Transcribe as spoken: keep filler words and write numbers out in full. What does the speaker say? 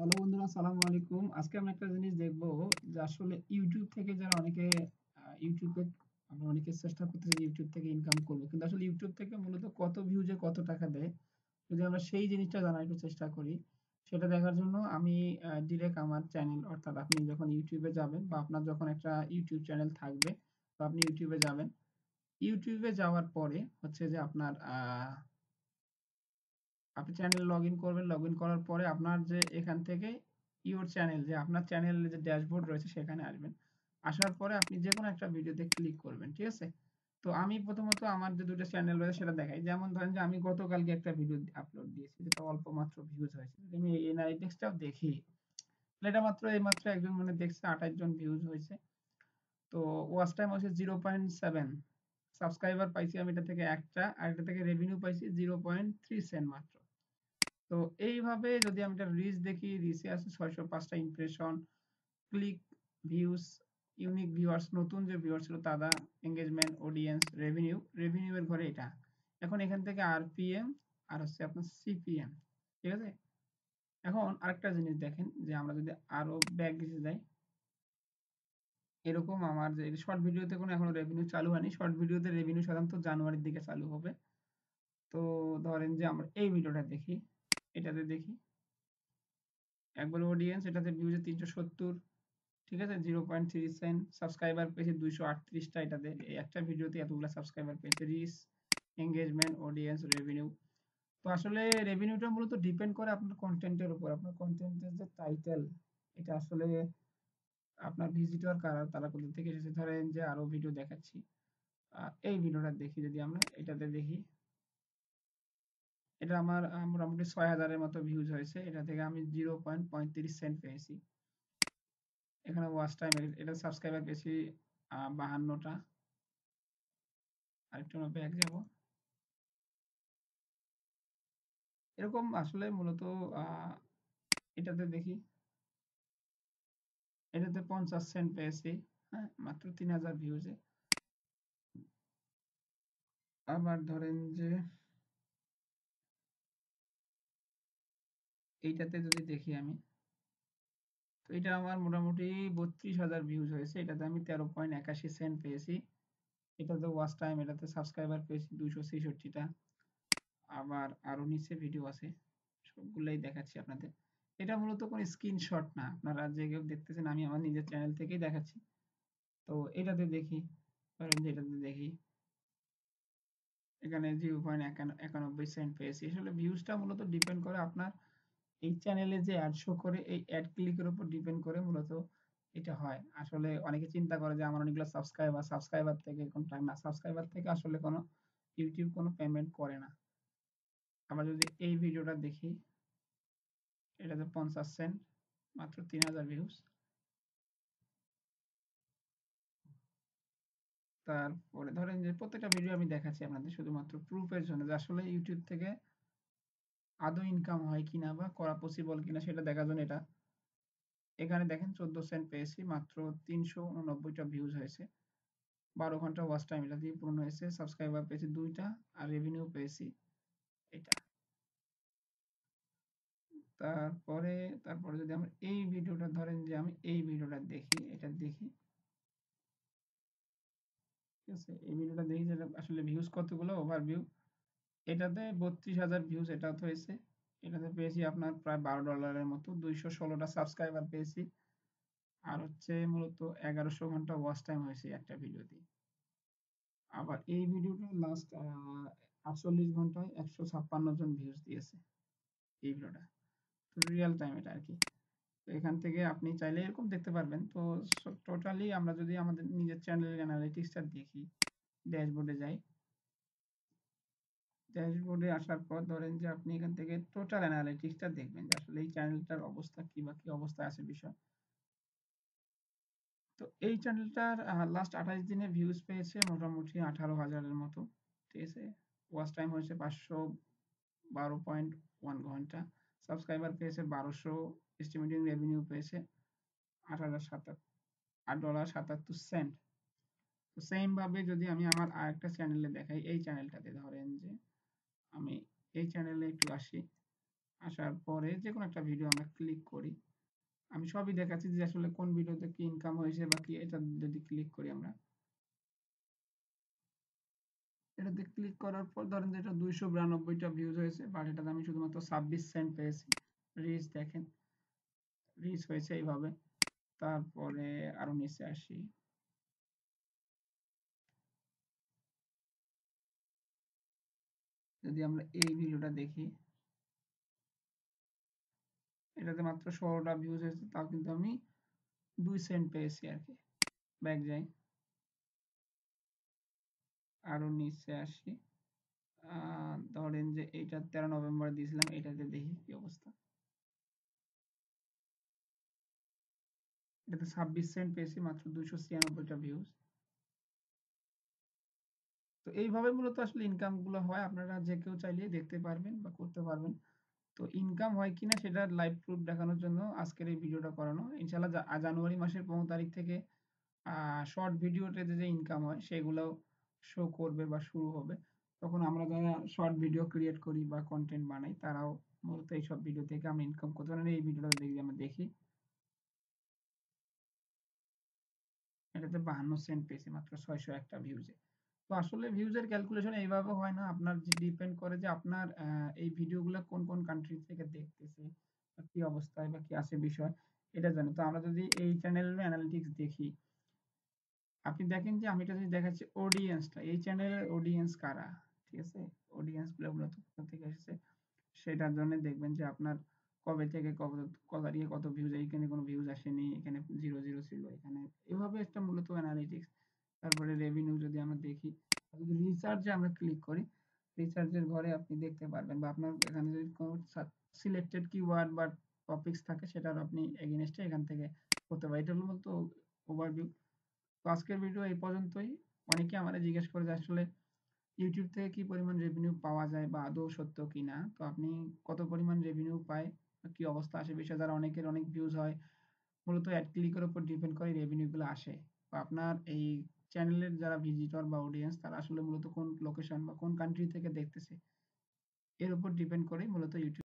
Hello বন্ধুরা, আসসালামু আলাইকুম। আজকে আমরা একটা জিনিস দেখবো যে আসলে ইউটিউব থেকে যারা অনেকে আহ, ইউটিউবে আমরা অনেকে চেষ্টা করতেছি যে ইউটিউব থেকে ইনকাম করবো, কিন্তু আসলে ইউটিউব থেকে মূলত কত ভিউজে কত টাকা দেয়, যদি আমরা সেই জিনিসটা জানার একটু চেষ্টা করি। সেটা দেখার জন্য আমি ডিরেক্ট আমার চ্যানেল, অর্থাৎ আপনি যখন ইউটিউবে যাবেন বা আপনার যখন একটা ইউটিউব চ্যানেল থাকবে, তো আপনি ইউটিউবে যাবেন। ইউটিউবে যাওয়ার পরে হচ্ছে যে আপনার আহ আপনি চ্যানেলে লগ ইন করবেন। লগ ইন করার পরে আপনার যে এখান থেকে ইউর চ্যানেল, যে আপনার চ্যানেলের যে ড্যাশবোর্ড রয়েছে সেখানে আসবেন। আসার পরে আপনি যে কোনো একটা ভিডিওতে ক্লিক করবেন, ঠিক আছে? তো আমি প্রথমত আমার যে দুটো চ্যানেল রয়েছে সেটা দেখাই। যেমন ধরেন যে আমি গতকালকে একটা ভিডিও আপলোড দিয়েছি, যেটা অল্প মাত্র ভিউজ হয়েছে। যদি আমি এই অ্যানালিটিক্সটাও দেখি, তাহলে এটা মাত্র এই মাত্র একজন মানে দেখছে, আঠাশ জন ভিউজ হয়েছে। তো ওয়াচ টাইম হচ্ছে জিরো পয়েন্ট সেভেন। সাবস্ক্রাইবার পাইছি আমি এটা থেকে একটা, আর এটা থেকে রেভিনিউ পাইছি জিরো পয়েন্ট থ্রি সেন্ট মাত্র। তো এইভাবে যদি আমি একটা রিচ দেখি, রিচে আছে ছয়শো পাঁচটা impression, click, views, unique viewers, নতুন যে ভিউয়ার ছিল তারা, এঙ্গেজমেন্ট, অডিয়েন্স, রেভিনিউ। রেভিনিউ এর ঘরে এটা। এখন এখান থেকে আরপিএম আর হচ্ছে আপনার সিপিএম, ঠিক আছে? এখন আরেকটা জিনিস দেখেন, যে আমরা যদি আরো ব্যাক দিতে যাই, এরকম আমার যে শর্ট ভিডিওতে কোনো এখনো রেভিনিউ চালু হয়নি। শর্ট ভিডিওতে রেভিনিউ সাধারণত জানুয়ারির দিকে চালু হবে। তো ধরেন যে আমরা এই ভিডিওটা দেখি, এটাতে দেখি একবার অডিয়েন্স, এটাতে ভিউজ তিনশো সত্তর, ঠিক আছে, zero point three cent. Subscriber পেয়েছে দুইশো আটত্রিশটা, এটাতে এই একটা ভিডিওতে এতগুলো সাবস্ক্রাইবার পেয়েছে। Reach, engagement, audience, revenue. তো আসলে রেভিনিউটা মূলত ডিপেন্ড করে আপনার কন্টেন্টের উপর। আপনার কন্টেন্টের যে টাইটেল, এটা আসলে আপনার ভিজিটর কারা, তারা কোথা থেকে এসেছে। ধরেন যে আরো ভিডিও দেখাচ্ছি, আহ, এই ভিডিওটা দেখি, যদি আমরা এটাতে দেখি, এটা আমার আহ, মোটামুটি ছয় হাজারের মতো ভিউজ হয়েছে। এটা থেকে আমি জিরো পয়েন্ট পঁয়ত্রিশ সেন্ট পেয়েছি। এখানে ওয়াচ টাইম, এটা সাবস্ক্রাইবার পেয়েছি আহ, বাহান্নটা। আরেকটু আমরা ব্যাক যাব। এরকম আসলে মূলত আহ, এটাতে দেখি, এটাতে পঞ্চাশ সেন্ট পেয়েছি। হ্যাঁ, মাত্র তিন হাজার ভিউজে। আবার ধরেন যে এইটাতে যদি দেখি আমি, তো এটা আমার মোটামুটি বত্রিশ হাজার ভিউজ হয়েছে। এটাতে আমি তেরো পয়েন্ট একাশি সেন্ট পেয়েছি। এটাতে ওয়াচ টাইম, এটাতে সাবস্ক্রাইবার পেয়েছি দুইশো ছেষট্টিটা। আবার আরো নিচে ভিডিও আছে, সবগুলাই দেখাচ্ছি আপনাদের। এটা মূলত কোনো স্ক্রিনশট না, আপনারা যে কেউ দেখতেছেন, আমি আমার নিজের চ্যানেল থেকেই দেখাচ্ছি। তো এটাতে দেখি, ধরেন যে এটাতে দেখি, এখানে জিরো পয়েন্ট একানব্বই সেন্ট পেয়েছি। আসলে ভিউজটা মূলত ডিপেন্ড করে আপনার এই চ্যানেলে যে অ্যাড শো করে, এই অ্যাড ক্লিকের উপর ডিপেন্ড করে মূলত এটা হয়। আসলে অনেকে চিন্তা করে যে আমার অনেকগুলো সাবস্ক্রাইবার, সাবস্ক্রাইবার থেকে কোনো টাকা না, সাবস্ক্রাইবার থেকে আসলে কোনো ইউটিউব কোনো পেমেন্ট করে না। আমরা যদি এই ভিডিওটা দেখি, এটাতে পঞ্চাশ সেন্ট, মাত্র তিন হাজার ভিউজ। তারপরে ধরেন যে প্রত্যেকটা ভিডিও আমি দেখাচ্ছি আপনাদের শুধুমাত্র প্রুফের জন্য, যে আসলে ইউটিউব থেকে আদৌ ইনকাম হয় কিনা বা করা পসিবল কিনা সেটা দেখার জন্য এটা। এখানে দেখেন চোদ্দ সেন্ট পেয়েছি, মাত্র তিনশো উননব্বইটা ভিউজ হয়েছে। বারো ঘন্টা ওয়াচ টাইম এটা দিয়ে পূর্ণ হয়েছে। সাবস্ক্রাইবার পেয়েছি দুইটা, আর রেভিনিউ পেয়েছি এটা। তারপরে তারপরে যদি আমরা এই ভিডিওটা, ধরেন যে আমি এই ভিডিওটা দেখি, এটা দেখি, ঠিক আছে, এই ভিডিওটা দেখি যে আসলে ভিউজ কতগুলো, ওভারভিউ। এটাতে বত্রিশ হাজার ভিউজ এটাতে হয়েছে। এটাতে পেয়েছি আপনার প্রায় বারো ডলারের মতো, দুইশো ষোলোটা সাবস্ক্রাইবার পেয়েছি। আর হচ্ছে মূলত এগারোশো ঘন্টা ওয়াচ টাইম হয়েছে একটা ভিডিওতে। আবার এই ভিডিওটা লাস্ট আটচল্লিশ ঘন্টায় একশো ছাপ্পান্ন জন ভিউজ দিয়েছে এই ভিডিওটা। তো রিয়েল টাইম এটা আর কি। তো এখান থেকে আপনি চাইলে এরকম দেখতে পারবেন। তো টোটালি আমরা যদি আমাদের নিজের চ্যানেলের অ্যানালিটিক্সটা দেখি, ড্যাশবোর্ডে যাই। ড্যাশবোর্ডে আসার পর ধরেন যে আপনি এখান থেকে টোটাল অ্যানালিটিক্সটা দেখবেন, যে আসলে এই চ্যানেলটার অবস্থা কি বা কি অবস্থায় আছে বিষয়। তো এই চ্যানেলটার লাস্ট আঠাশ দিনে ভিউজ পেয়েছে মোটামুটি আঠারো হাজারের মতো, ঠিক আছে। ওয়াচ টাইম হয়েছে পাঁচশো বারো পয়েন্ট ওয়ান ঘন্টা। সাবস্ক্রাইবার পেয়েছে বারোশো। এস্টিমেটিং রেভিনিউ পেয়েছে আট হাজার সাতাত্তর, আট ডলার সাতাত্তর সেন্ট। তো সেম ভাবে যদি আমি আমার আরেকটা চ্যানেলে দেখাই, এই চ্যানেলটাতে ধরেন যে আমি এই চ্যানেলে একটু আসি, আসার পরে যেকোনো একটা ভিডিও আমরা ক্লিক করি। আমি সবই দেখাচ্ছি যে আসলে কোন ভিডিওতে কি ইনকাম হয়েছে বা কি, এটা যদি ক্লিক করি আমরা, এটাতে ক্লিক করার পর ধরেন যে এটা দুইশো বিরানব্বইটা ভিউজ হয়েছে, বাট এটাতে আমি শুধুমাত্র ছাব্বিশ সেন্ট পেয়েছি। রিচ দেখেন, রিচ হয়েছে এইভাবে। তারপরে আরো নিচে আসি, যদি আমরা এই ভিডিওটা দেখি, এটাতে মাত্র ষোলোটা ভিউজ হয়েছে, তাও কিন্তু আমি দুই সেন্ট পেয়েছি আর কি। ব্যাক যাই, আরো নিচে আসি, আহ, ধরেন যে এইটা তেরো নভেম্বর দিয়েছিলাম, এটাতে দেখি কি অবস্থা। এটাতে ছাব্বিশ সেন্ট পেয়েছি, মাত্র দুইশো ছিয়ানব্বইটা ভিউজ। তো এইভাবে মূলত আসলে ইনকাম গুলো হয়, আপনারা যে কেউ চাইলেই দেখতে পারবেন বা করতে পারবেন। তো ইনকাম হয় কিনা সেটার লাইভ প্রুফ দেখানোর জন্য আজকের এই ভিডিওটা করানো। ইনশাল্লাহ জা- জানুয়ারি মাসের পনেরো তারিখ থেকে শর্ট ভিডিওতে যে ইনকাম হয় সেগুলো শো করবে বা শুরু হবে। তখন আমরা যারা শর্ট ভিডিও ক্রিয়েট করি বা কন্টেন্ট বানাই, তারাও মূলত এইসব ভিডিও থেকে আমরা ইনকাম করতে পারি। এই ভিডিওটা দেখি, আমরা দেখি, এটাতে বাহান্ন সেন্ট পেয়েছি মাত্র ছয়শো একটা ভিউজে। তো আসলে ভিউজের ক্যালকুলেশন এইভাবে হয় না, আপনার যে ডিপেন্ড করে যে আপনার আহ, এই ভিডিওগুলো কোন কোন কান্ট্রি থেকে দেখতেছে বা কি অবস্থায় বা কি আছে বিষয়, এটা জানে। তো আমরা যদি এই চ্যানেলের অ্যানালিটিক্স দেখি, আপনি দেখেন যে আমি এটা যদি দেখাচ্ছি অডিয়েন্সটা, এই চ্যানেলের অডিয়েন্স কারা, ঠিক আছে, অডিয়েন্স গুলো মূলত কোথা থেকে এসেছে সেটার জন্য দেখবেন যে আপনার কবে থেকে কত কত তারিখে কত ভিউজ, এখানে কোনো ভিউজ আসেনি, এখানে জিরো জিরো ছিল, এখানে এভাবে একটা মূলত অ্যানালিটিক্স। তারপরে রেভিনিউ যদি আমরা দেখি, যদি রিসার্চে আমরা ক্লিক করি, রিসার্চের ঘরে আপনি দেখতে পারবেন বা আপনার এখানে যদি কোনো সিলেক্টেড কিওয়ার্ড বা টপিকস থাকে, সেটার আপনি এগেইনস্টে এখান থেকে করতে পারেন। এটা হলো মূলত ওভারভিউ। তো আজকের ভিডিও এই পর্যন্তই। অনেকে আমাদের জিজ্ঞেস করে যে আসলে ইউটিউব থেকে কি পরিমাণ রেভিনিউ পাওয়া যায় বা আদৌ সত্য কিনা। তো আপনি কত পরিমাণ রেভিনিউ পায় বা কি অবস্থা আসে বিষয়, যারা অনেকের অনেক ভিউজ হয়, মূলত অ্যাড ক্লিকের উপর ডিপেন্ড করে রেভিনিউ গুলো আসে। তো আপনার এই চ্যানেলের যারা ভিজিটর বা অডিয়েন্স, তারা আসলে মূলত কোন লোকেশন বা কোন কান্ট্রি থেকে দেখতেছে, এর উপর ডিপেন্ড করে মূলত ইউটিউব